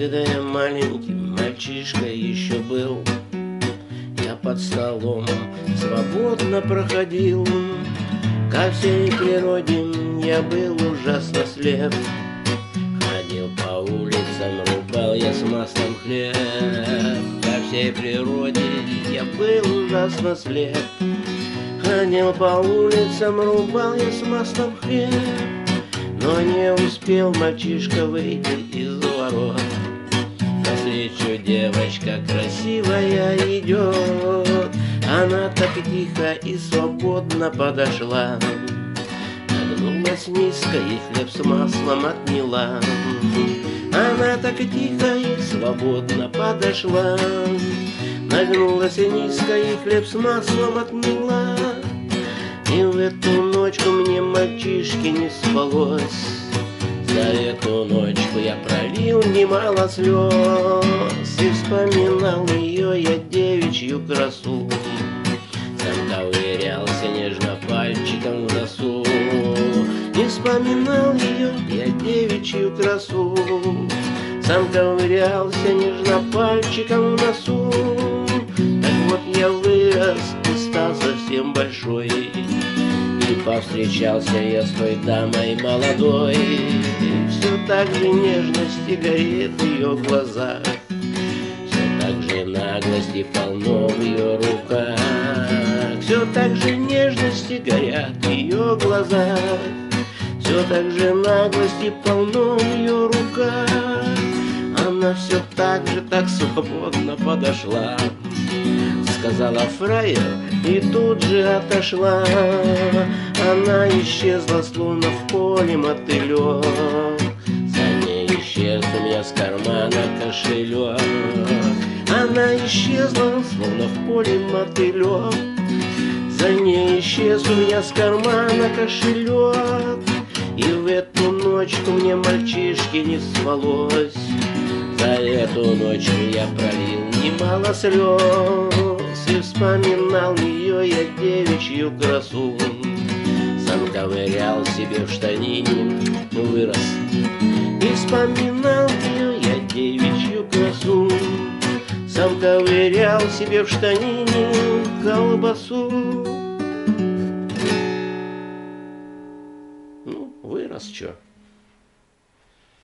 Когда я маленьким мальчишкой еще был, я под столом свободно проходил. Ко всей природе я был ужасно слеп. Ходил по улицам, рубал я с маслом хлеб. Ко всей природе я был ужасно слеп. Ходил по улицам, рубал я с маслом хлеб. Но не успел мальчишка выйти из ворот. Навстречу девочка красивая идет. Она так тихо и свободно подошла, нагнулась низко и хлеб с маслом отняла. Она так тихо и свободно подошла, нагнулась низко и хлеб с маслом отняла. И в эту ночку мне, мальчишки, не спалось. За эту ночку я пролил немало слез. И вспоминал ее я девичью красу. Сам ковырялся нежно пальчиком в носу. И вспоминал ее я девичью красу. Сам ковырялся нежно пальчиком в носу. Так вот я вырос и стал совсем большой. И повстречался я с той дамой молодой. И все так же нежности горит в ее глазах. Все так же наглости полно в ее руках. Все так же нежности горят в ее глазах. Все так же наглости полно в ее руках. Она все так же так свободно подошла, сказала фраер и тут же отошла. Она исчезла, словно в поле мотылек. За ней исчез у меня с кармана кошелек. Она исчезла, словно в поле мотылек. За ней исчез у меня с кармана кошелек. И в эту ночку мне, мальчишки, не спалось. За эту ночь я пролил немало слез. И вспоминал ее я девичью красу. Сам ковырял себе в штанине, вырос. И вспоминал ее я девичью красу. Сам ковырял себе в штанине колбасу. Ну, вырос, чё.